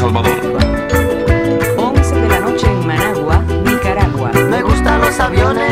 Salvador. 11 de la noche en Managua, Nicaragua. Me gustan los aviones